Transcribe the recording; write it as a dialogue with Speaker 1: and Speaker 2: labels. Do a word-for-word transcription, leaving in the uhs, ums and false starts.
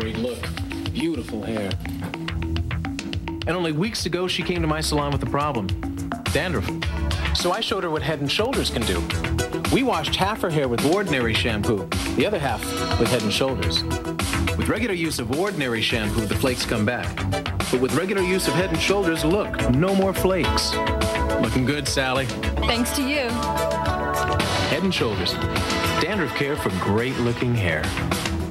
Speaker 1: great look. Beautiful hair. And only weeks ago, she came to my salon with a problem. Dandruff. So I showed her what Head and Shoulders can do. We washed half her hair with ordinary shampoo, the other half with Head and Shoulders. With regular use of ordinary shampoo, the flakes come back. But with regular use of Head and Shoulders, look, no more flakes. Looking good, Sally.
Speaker 2: Thanks to you.
Speaker 1: Head and Shoulders. Dandruff care for great-looking hair.